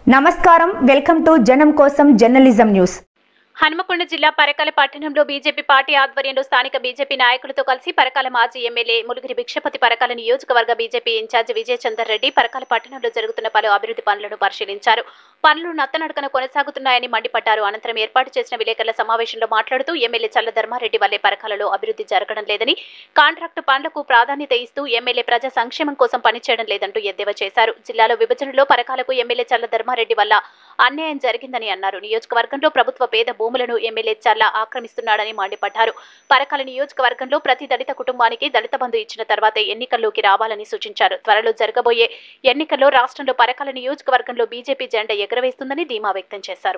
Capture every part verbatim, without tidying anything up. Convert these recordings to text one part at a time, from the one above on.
నమస్కారం welcome to జనం కోసం జర్నలిజం న్యూస్। హనుమకొండ జిల్లా పరకాల పట్టణంలో బీజేపీ పార్టీ ఆధ్వర్యంలో స్థానిక బీజేపీ నాయకులతో కలిసి పరకాల మాజీ ఎమ్మెల్యే ములుగిరి భిక్షపతి, పరకాల నియోజకవర్గ బీజేపీ ఇన్ఛార్జ్ విజయ్ చందర్ రెడ్డి పరకాల పట్టణంలో జరుగుతున్న పలు అభివృద్ధి పనులను పరిశీలించారు। పనులు నత్తనడకన కొనసాగుతున్నాయని మండిపడ్డారు। అనంతరం ఏర్పాటు చేసిన విలేకరుల సమావేశంలో మాట్లాడుతూ ఎమ్మెల్యే చల్ల ధర్మారెడ్డి వల్లే పరకాలలో అభివృద్ధి జరగడం లేదని, కాంట్రాక్టు పనులకు ప్రాధాన్యత ఇస్తూ ఎమ్మెల్యే ప్రజా సంక్షేమం కోసం పనిచేయడం లేదంటూ ఎద్దేవా చేశారు। జిల్లాలో విభజనలో పరకాలకు ఎమ్మెల్యే చల్ల ధర్మారెడ్డి వల్ల అన్యాయం జరిగిందని అన్నారు। నియోజకవర్గంలో ప్రభుత్వ పేద భూములను ఎమ్మెల్యే చల్ల ఆక్రమిస్తున్నాడని మండిపడ్డారు। పరకాల నియోజకవర్గంలో ప్రతి దళిత కుటుంబానికి దళిత బంధు ఇచ్చిన తర్వాతే ఎన్నికల్లోకి రావాలని సూచించారు। త్వరలో జరగబోయే ఎన్నికల్లో రాష్ట్రంలో పరకాల నియోజకవర్గంలో బీజేపీ జెండా ఎగరవేస్తుందని ధీమా వ్యక్తం చేశారు।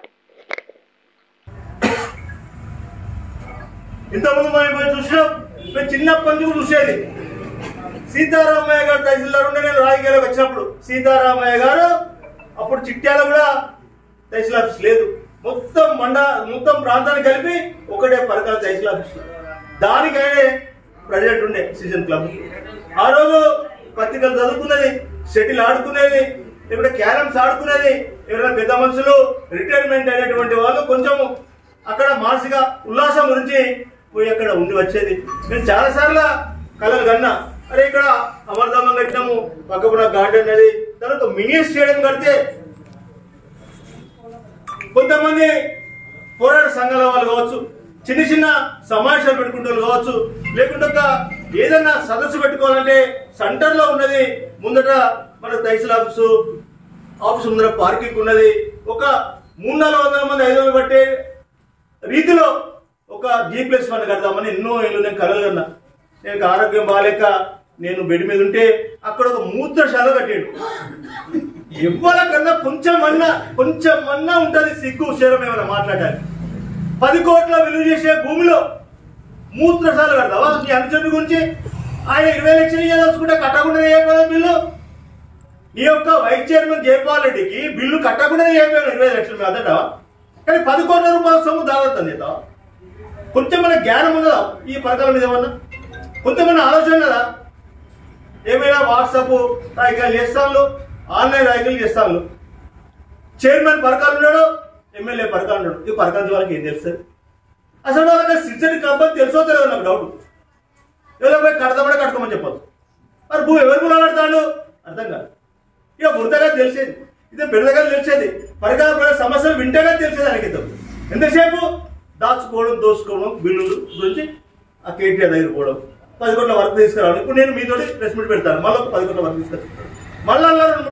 సీతారామయ్య గారు తహసీల్దార్ ఉండే నేను రాజకీయాలకు వచ్చినప్పుడు సీతారామయ్య గారు అప్పుడు చిట్యాల కూడా తహసీల్ ఆఫీస్ లేదు, మొత్తం మండ మొత్తం ప్రాంతాన్ని కలిపి ఒకటే పరకాల తహసీల్ ఆఫీస్, దానికైనా ప్రెసిడెంట్ ఉండే సీజన్ క్లబ్। ఆ రోజు పత్రికలు చదువుకునేది, షటిల్ ఆడుకునేది, లేకుంటే క్యారమ్స్ ఆడుకునేది, ఎవరైనా పెద్ద మనుషులు రిటైర్మెంట్ అయినటువంటి వాళ్ళు కొంచెం అక్కడ మానసిక ఉల్లాసం గురించి పోయి అక్కడ ఉండి వచ్చేది। నేను చాలా సార్లు కలలు కన్నా, అరే ఇక్కడ అమర్దమ్మ కట్టినాము, పక్కన గార్డెన్ అది, తర్వాత మినీ స్టేడియం కడితే కొంతమంది పోరాట సంఘాల వాళ్ళు కావచ్చు, చిన్న చిన్న సమావేశాలు పెట్టుకుంటే కావచ్చు, లేకుంటే ఏదైనా సదస్సు పెట్టుకోవాలంటే సెంటర్ లో ఉన్నది ముందట మన తహసీల్ ఆఫీసు ఆఫీస్ ముందర పార్కింగ్ ఉన్నది, ఒక మూడు నాలుగు వందల మంది ఐదు వందలు పట్టే రీతిలో ఒక జీ ప్లస్ వన్ కడదామని ఎన్నో ఏళ్ళు నేను కలలు కన్నా। నేను ఆరోగ్యం బాగాలేక నేను బెడ్ మీద ఉంటే అక్కడ ఒక మూత్రశాల కట్టాడు। ఎవరికన్నా కొంచెం అన్నా కొంచెం అన్నా ఉంటుంది సిగ్గు శరం ఏమైనా మాట్లాడాలి। పది కోట్ల విలువ చేసే భూమిలో మూత్రశాల కడతావా? నీ అనుచరుడి గురించి ఆయన ఇరవై లక్షలు ఇవ్వాల్సుకుంటే కట్టకుండా చేయకపోయినా బిల్లు, నీ యొక్క వైస్ చైర్మన్ జయపాల్ రెడ్డికి బిల్లు కట్టకుండా చేయకపోయినా ఇరవై లక్షలు మీద అదటవా? కానీ పది కోట్ల రూపాయల సొమ్ము దావతుంది కదా। కొంచెం మన జ్ఞానం ఉన్నదా ఈ పథకాల మీద? ఏమన్నా కొంతమంది ఆలోచన ఉన్నదా? ఏమైనా వాట్సాప్ రాజకీయాలు చేస్తాను, ఆన్లైన్ రాజకీయాలు చేస్తాను, చైర్మన్ పరకాలు ఉన్నాడు, ఎమ్మెల్యే పరకాలు ఉన్నాడు, ఈ పరకాల వాళ్ళకి ఏం తెలుస్తుంది? అసలు వాళ్ళకి సిద్ధడి కంపెనీ తెలుసో తెలియదు నాకు డౌట్। ఎవరో పోయి కడతామని కట్టుకోమని చెప్పదు, మరి భూ ఎవరు భూలో కడతాడు అర్థం కాదు। ఇక బుడతగా తెలిసేది, ఇదే బెడదగా తెలిసేది, పరకాల సమస్యలు వింటేగా తెలిసేది ఆయనకి। ఎంతసేపు దాచుకోవడం, దోచుకోవడం, బిల్లులు గురించి ఆ కేటీఆర్ దగ్గర పోవడం, పది కోట్ల వర్క్ తీసుకురావడం। ఇప్పుడు నేను మీతోటి ప్రెస్ మీట్ పెడతాను, మళ్ళీ ఒక పది కోట్ల వర్క్ తీసుకొచ్చి మళ్ళీ